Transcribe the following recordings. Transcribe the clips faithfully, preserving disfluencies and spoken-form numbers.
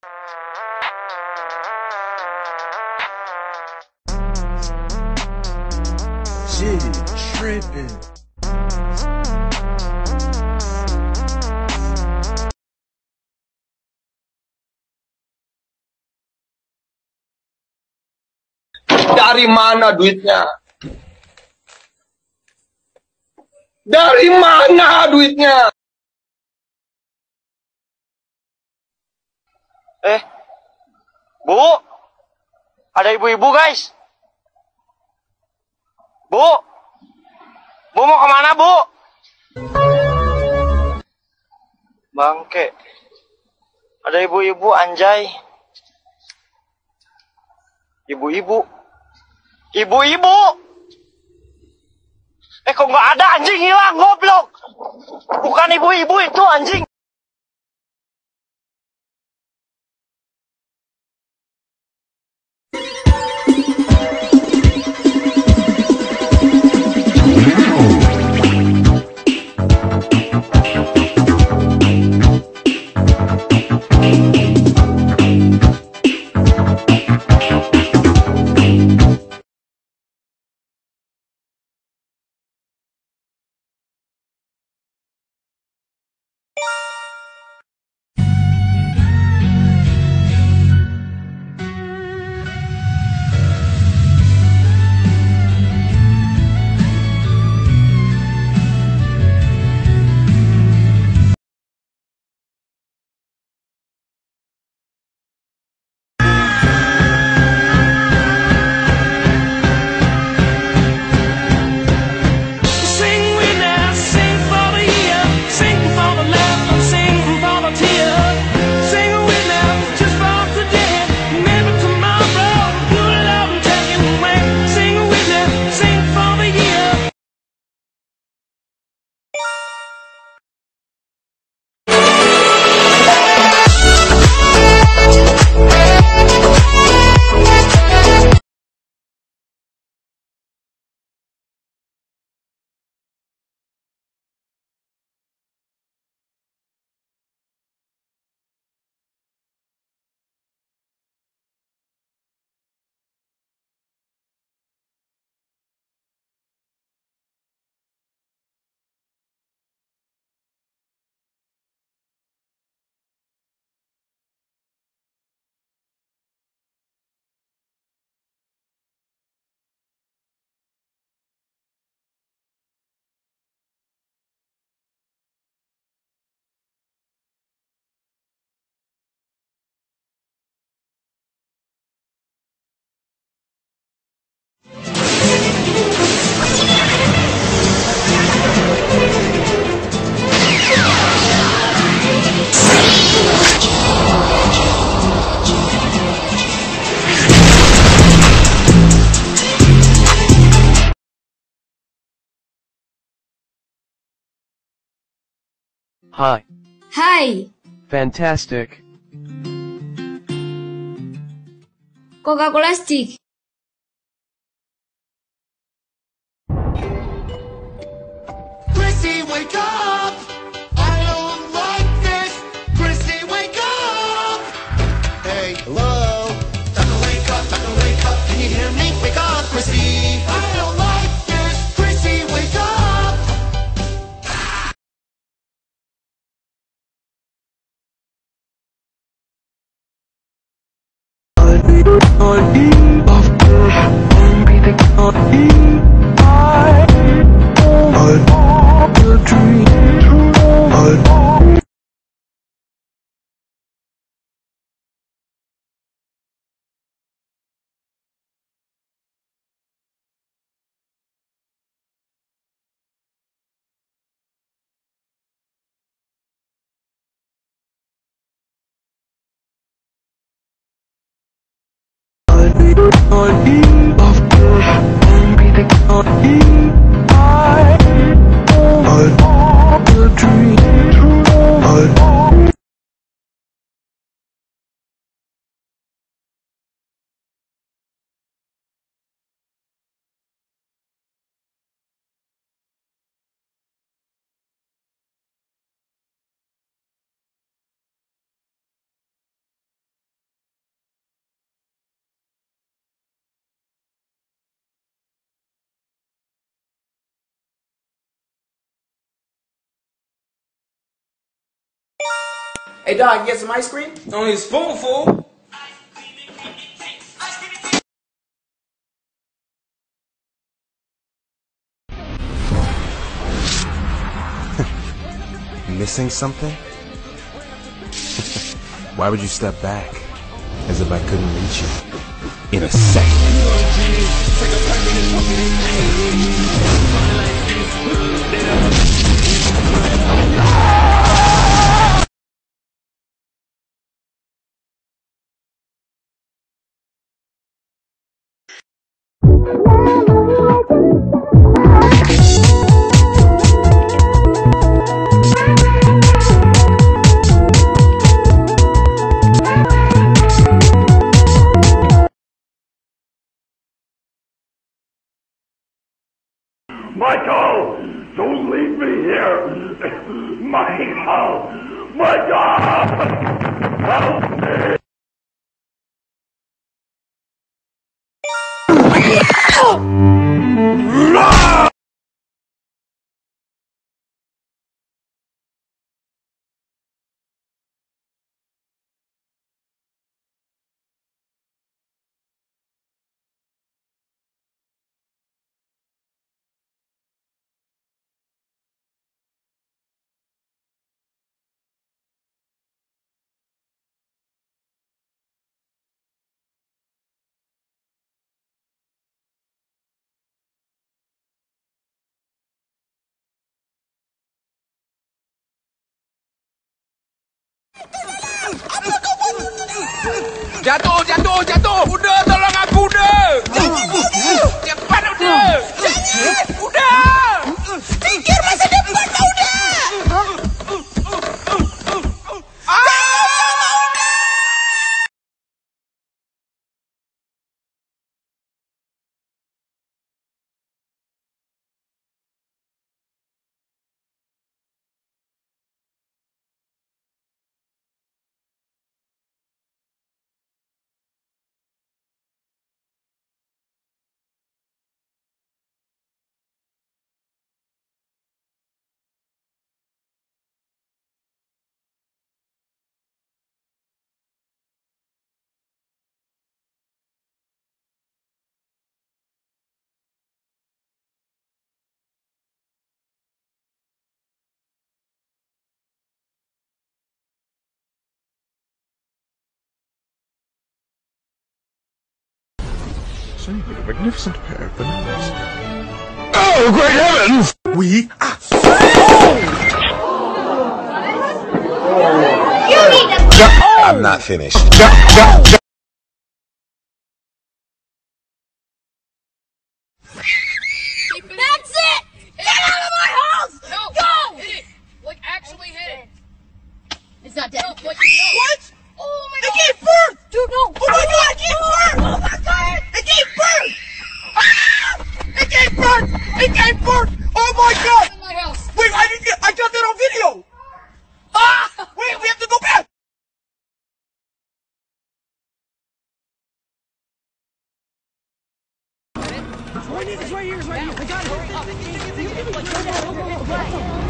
Shit, tripping. Dari mana duitnya? Dari mana duitnya? Eh, Bu, ada ibu-ibu guys. Bu, Bu mau kemana Bu? Bangke, ada ibu-ibu anjay. Ibu-ibu, ibu-ibu. Eh kok nggak ada, anjing hilang, goblok. Bukan ibu-ibu itu anjing. Hi. Hai, Fantastic. Coca-Cola stick. Chrissy, wake up! I don't like this! Chrissy, wake up! Hey, hello? Time to wake up, time to wake up. Can you hear me? Wake up, Chrissy! I don't like this! Chrissy, wake up! Hey, dog, get some ice cream? Only a spoonful. Missing something? Why would you step back? As if I couldn't reach you in a second. Michael, don't leave me here. Michael, Michael, help me. Jatuh, jatuh, jatuh. Udah, tolong aku, udah. Yang depan, udah. Udah. Pikir masa depan, udah. What a magnificent pair of bananas. Oh, great heavens! We ah. You need to... I'm not finished. That's it! Get out of my house! No! Go! Hit it! Like, actually hit it! It's not dead. No, like, no. What? Oh my It god! gave birth! Dude, no! Oh my god, it gave birth! Oh my god! It gave birth! Ah! It gave birth! It gave birth! Oh my god! In my house! Wait, I didn't get, I got that on video! Ah! Wait, we have to go back! It's right here, it's right here, it's right here. I got it.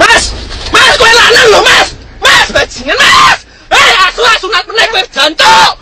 Mas! Mas! Gue lanang loh, Mas! Mas! Bajingan, Mas! Eh, asu-asu nak menek gue jantung!